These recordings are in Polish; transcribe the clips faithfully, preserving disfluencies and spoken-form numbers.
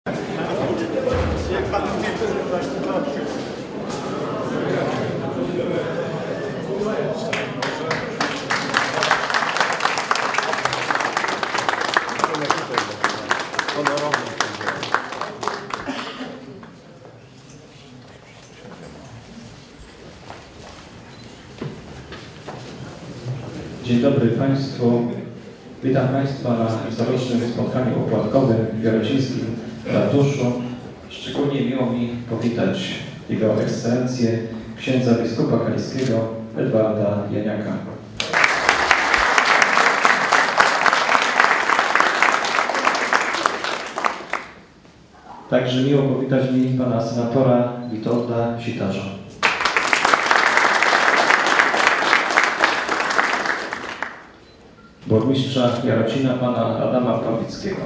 Dzień dobry Państwu. Witam Państwa na corocznym spotkaniu opłatkowym w Jarocińskim Ratuszu. Szczególnie miło mi powitać Jego Ekscelencję księdza biskupa kaliskiego Edwarda Janiaka. Także miło powitać mi pana senatora Witolda Sitarza. Burmistrza Jarocina pana Adama Pawlickiego.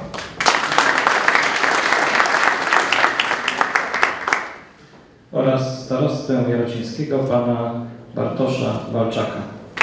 Oraz starostę jarocińskiego pana Bartosza Walczaka.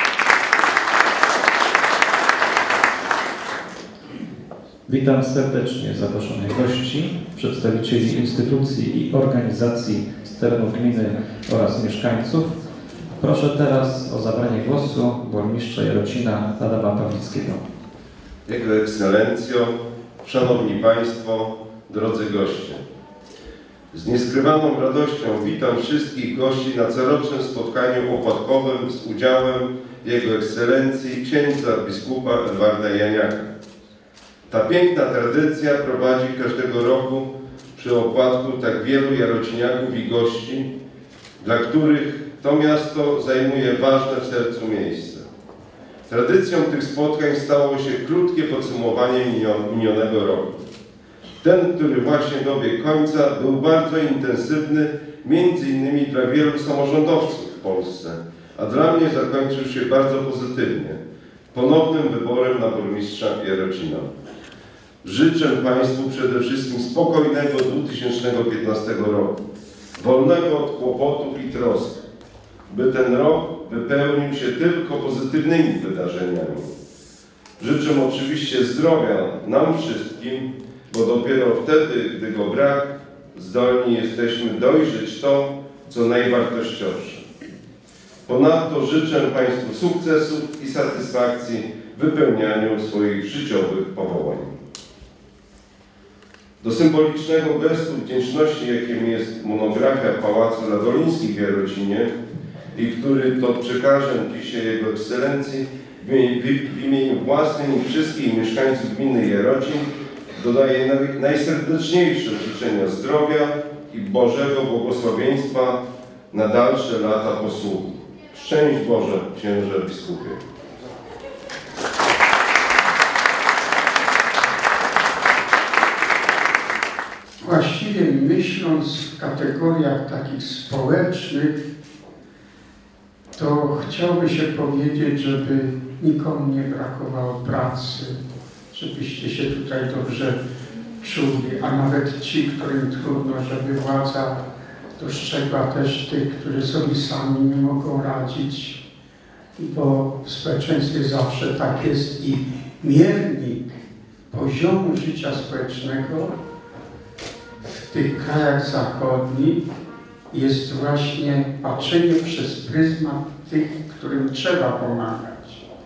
Witam serdecznie zaproszonych gości, przedstawicieli instytucji i organizacji z terenów gminy oraz mieszkańców. Proszę teraz o zabranie głosu burmistrza Jarocina Adama Pawlickiego. Jego Ekscelencjo, Szanowni Państwo, drodzy goście. Z nieskrywaną radością witam wszystkich gości na corocznym spotkaniu opłatkowym z udziałem Jego Ekscelencji księdza biskupa Edwarda Janiaka. Ta piękna tradycja prowadzi każdego roku przy opłatku tak wielu jarociniaków i gości, dla których to miasto zajmuje ważne w sercu miejsce. Tradycją tych spotkań stało się krótkie podsumowanie minionego roku. Ten, który właśnie dobiegł końca, był bardzo intensywny, między innymi dla wielu samorządowców w Polsce, a dla mnie zakończył się bardzo pozytywnie, ponownym wyborem na burmistrza Jarocina. Życzę Państwu przede wszystkim spokojnego dwa tysiące piętnastego roku, wolnego od kłopotów i trosk, by ten rok wypełnił się tylko pozytywnymi wydarzeniami. Życzę oczywiście zdrowia nam wszystkim, bo dopiero wtedy, gdy go brak, zdolni jesteśmy dojrzeć to, co najwartościowsze. Ponadto życzę Państwu sukcesów i satysfakcji w wypełnianiu swoich życiowych powołań. Do symbolicznego gestu wdzięczności, jakim jest monografia Pałacu Radolińskich w Jarocinie i który to przekażę dzisiaj Jego Ekscelencji w imieniu własnym i wszystkich mieszkańców gminy Jarocin, dodaję najserdeczniejsze życzenia zdrowia i Bożego błogosławieństwa na dalsze lata posługi. Szczęść Boże, księże biskupie. Właściwie myśląc w kategoriach takich społecznych, to chciałby się powiedzieć, żeby nikomu nie brakowało pracy, żebyście się tutaj dobrze czuli, a nawet ci, którym trudno, żeby władza dostrzegła też tych, którzy sobie sami nie mogą radzić, bo w społeczeństwie zawsze tak jest i miernik poziomu życia społecznego w tych krajach zachodnich jest właśnie patrzenie przez pryzmat tych, którym trzeba pomagać.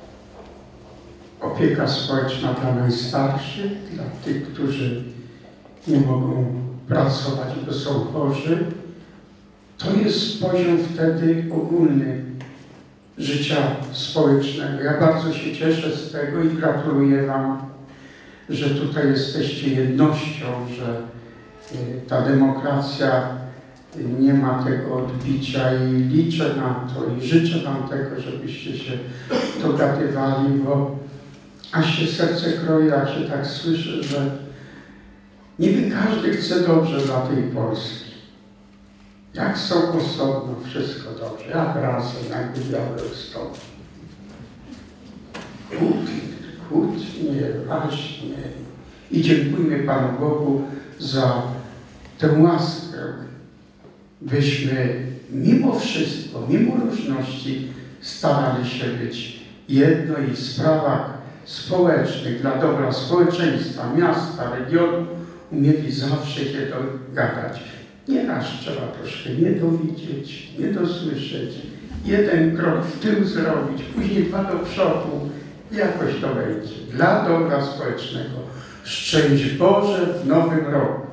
Opieka społeczna dla najstarszych, dla tych, którzy nie mogą pracować, bo są chorzy. To jest poziom wtedy ogólny życia społecznego. Ja bardzo się cieszę z tego i gratuluję Wam, że tutaj jesteście jednością, że ta demokracja nie ma tego odbicia i liczę na to i życzę Wam tego, żebyście się dogadywali, bo aż się serce kroi, jak się tak słyszę, że niby każdy chce dobrze dla tej Polski. Jak są osobno, wszystko dobrze, jak razem, jakby Białystok. Kłótnie, kłótnie, właśnie. I dziękujmy Panu Bogu za tę łaskę, byśmy mimo wszystko, mimo różności starali się być jedno i w sprawach społecznych, dla dobra społeczeństwa, miasta, regionu, umieli zawsze się dogadać. Nieraz trzeba troszkę nie dowidzieć, nie dosłyszeć, jeden krok w tył zrobić, później dwa do przodu, jakoś to będzie. Dla dobra społecznego. Szczęść Boże w nowym roku.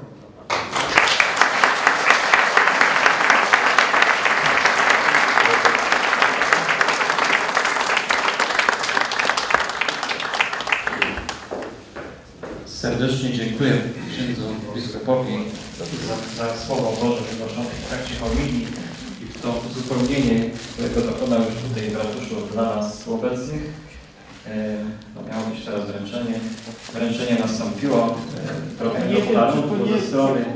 Serdecznie dziękuję księdzu biskupowi za, za słowo Boże wygłoszone w trakcie homilii i to uzupełnienie, którego dokonał już tutaj w ratuszu dla nas obecnych. E, no miało być teraz wręczenie. Wręczenie nastąpiło. E, trochę nie podarunku ze strony.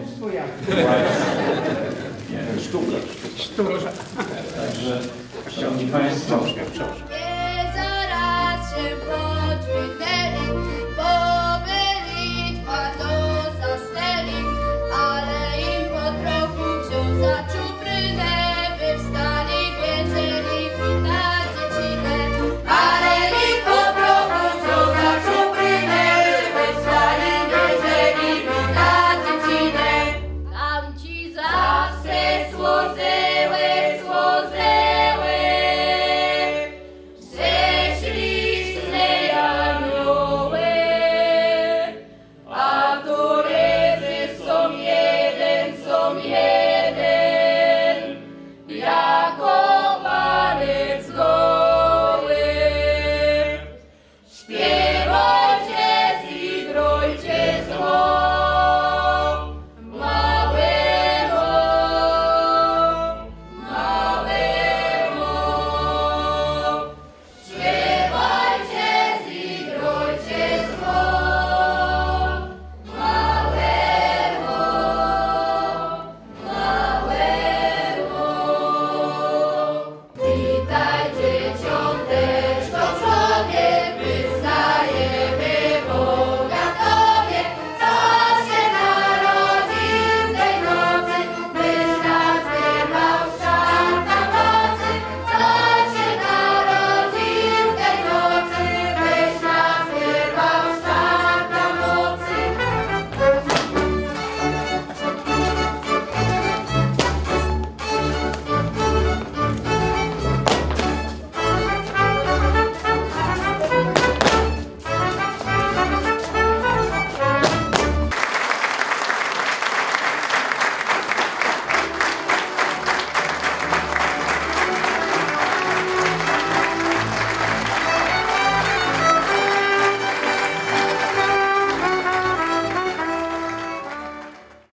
Także, szanowni Państwo, Nie zaraz się podźwignę.